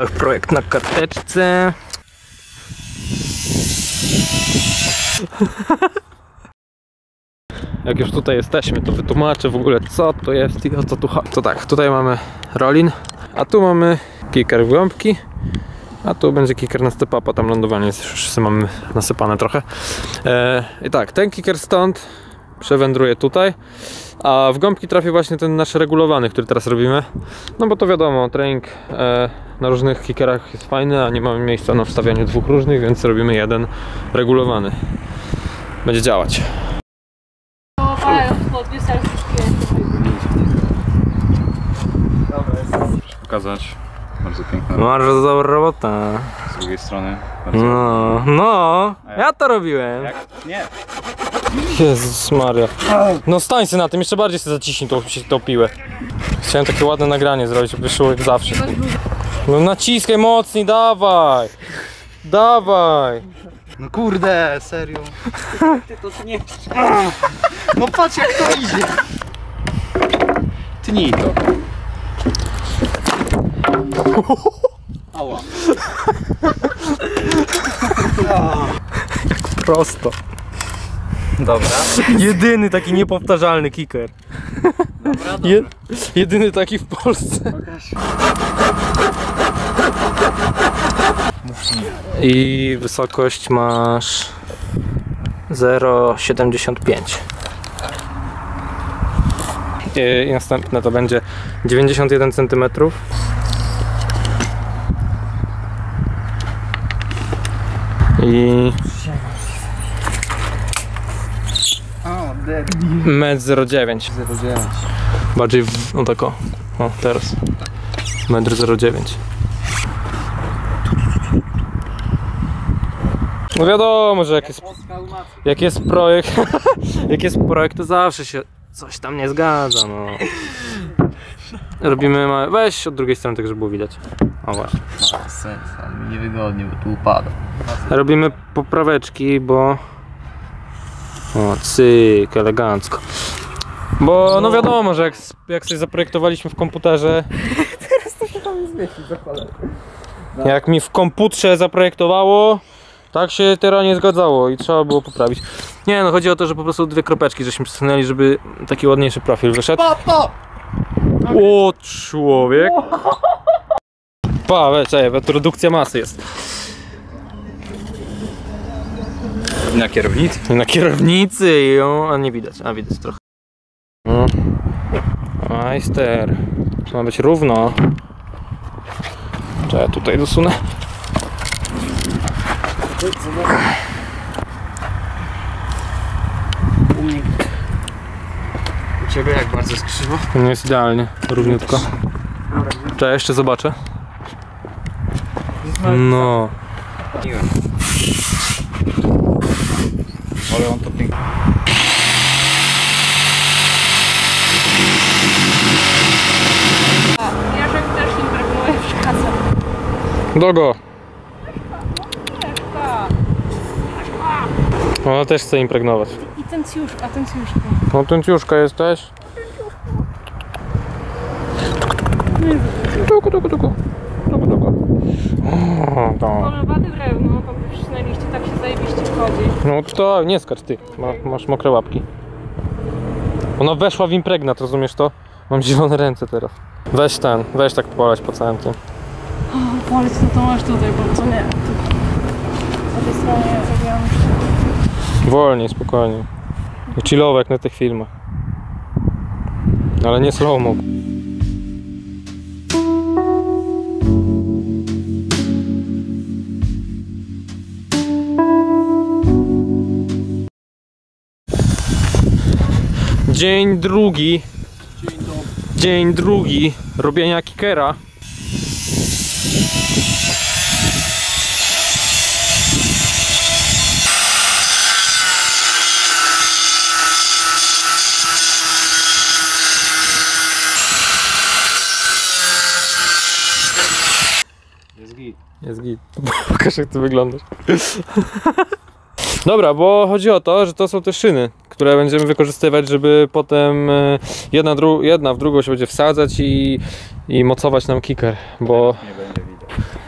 Projekt na karteczce. Jak już tutaj jesteśmy, to wytłumaczę w ogóle, co to jest i o co tu chodzi. To tak, tutaj mamy rollin, a tu mamy kicker w głąbki, a tu będzie kicker na step-upa, tam lądowanie jest, już sobie mamy nasypane trochę. I tak, ten kicker stąd przewędruje tutaj, a w gąbki trafi właśnie ten nasz regulowany, który teraz robimy. No bo to wiadomo, trening na różnych kickerach jest fajny, a nie mamy miejsca na wstawianiu dwóch różnych, więc robimy jeden regulowany. Będzie działać. Muszę pokazać. Bardzo piękna. Bardzo dobra robota. Z drugiej strony. Bardzo... No, ja to robiłem. Jak? Nie. Jezus Maria. No stań się na tym, jeszcze bardziej się zaciśnij tą piłę. Chciałem takie ładne nagranie zrobić, żeby wyszło jak zawsze. No naciskaj mocniej, dawaj. Dawaj. No kurde, serio. Ty to nie. No patrz jak to idzie. Tnij to. Ała. Prosto. Dobra. Jedyny taki niepowtarzalny kicker. Dobra, dobra. Jedyny taki w Polsce. I wysokość masz 0,75. I następne to będzie 91 cm. I 1,09 m. 0,9. Bardziej no tak o teraz 1,09 m. No wiadomo, że jak jest projekt jak jest projekt, to zawsze się coś tam nie zgadza, no. Robimy weź od drugiej strony, tak żeby było widać. O właśnie. Ma sens, ale mi niewygodnie, bo tu upada. Robimy popraweczki, bo o cyk, elegancko. Bo no wiadomo, że jak sobie zaprojektowaliśmy w komputerze. Teraz to się tam zmieści, za cholerę. Jak mi w komputerze zaprojektowało, tak się teraz nie zgadzało i trzeba było poprawić. Nie no, chodzi o to, że po prostu dwie kropeczki żeśmy przesunęli, żeby taki ładniejszy profil wyszedł. O człowiek! Pa, weź, to redukcja masy jest. Na kierownicy? Na kierownicy ją, a nie widać, a widać trochę. No. Majster. To ma być równo. Czekaj, tutaj dosunę. U ciebie jak bardzo skrzywo? No jest idealnie, równiutko. Czekaj, jeszcze zobaczę. No. Ale on to pięknie. Jerzek też impregnuje w kasę. Dogo. Ona też chce impregnować. I tencjuszka, tencjuszka. No tenciuszka jesteś? Tuku. O, to. Polowaty drewno, tam przycinaliście, tak się zajebiście wchodzi. No to nie skacz ty, masz mokre łapki. Ona weszła w impregnat, rozumiesz to? Mam zielone ręce teraz. Weź tak poleć po całym tym. O, polec, no to masz tutaj, bo co nie. Po tej stronie zrobiłam. Wolniej, spokojnie. Chillowo jak na tych filmach. Ale nie slow-mo. Dzień drugi robienia kickera. Jest git. Pokaż jak to wyglądasz. Dobra, bo chodzi o to, że to są te szyny, które będziemy wykorzystywać, żeby potem jedna w drugą się będzie wsadzać i mocować nam kicker, bo Nie będzie widać.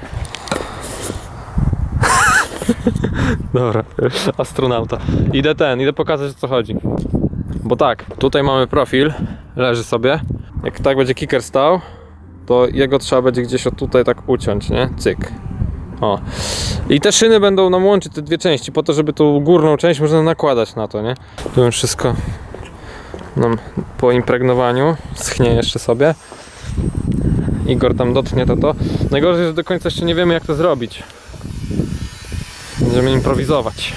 Dobra, astronauta. Idę pokazać, o co chodzi. Bo tak, tutaj mamy profil, leży sobie. Jak tak będzie kicker stał, to jego trzeba będzie gdzieś od tutaj tak uciąć, nie? Cyk. O. I te szyny będą nam łączyć te dwie części, po to, żeby tą górną część można nakładać na to, nie? Tu już wszystko nam po impregnowaniu schnie jeszcze sobie. Igor tam dotknie to. Najgorzej, że do końca jeszcze nie wiemy, jak to zrobić. Będziemy improwizować.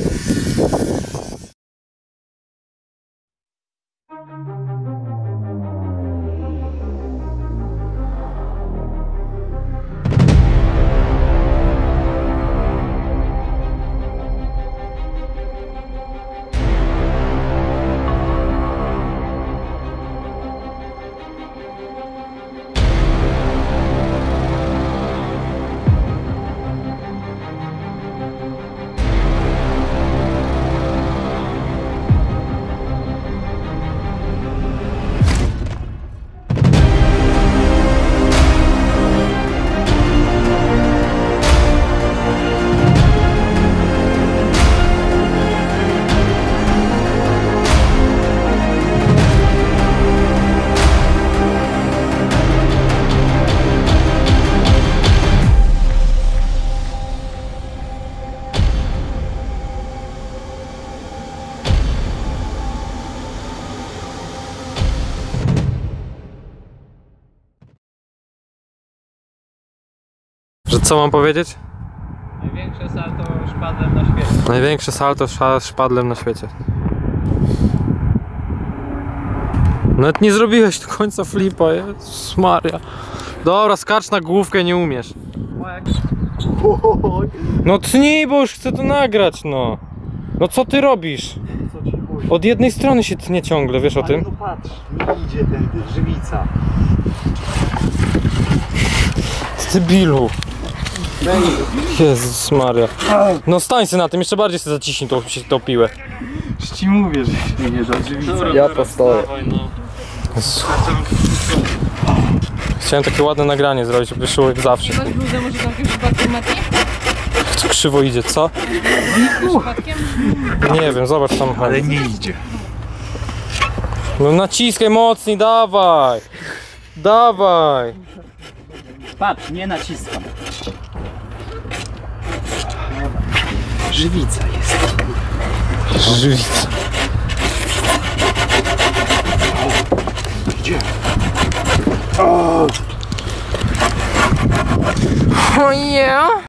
Że co mam powiedzieć? Największe salto szpadlem na świecie. Największe salto szpadlem na świecie. Nawet nie zrobiłeś do końca flipa, Jezus Maria. Dobra, skacz na główkę, nie umiesz. No tnij, bo już chcę to nagrać, no. No co ty robisz? Od jednej strony się tnie ciągle, wiesz o tym? No patrz, nie idzie tędy, żywica. Debilu. Jezus Maria. No stań się na tym, jeszcze bardziej sobie zaciśnij tą piłę. Już ci mówię, że się nie da żywica. Ja postoję. Chciałem takie ładne nagranie zrobić, żeby wyszło jak zawsze. Masz bluzę, może tam jakimś przypadkiem Mati? To krzywo idzie, co? Przypadkiem? Nie wiem, zobacz tam. Ale nie idzie. No naciskaj mocniej, dawaj! Dawaj! Patrz, nie naciskam. Żywica jest. Żywica. Idzie. O yeah.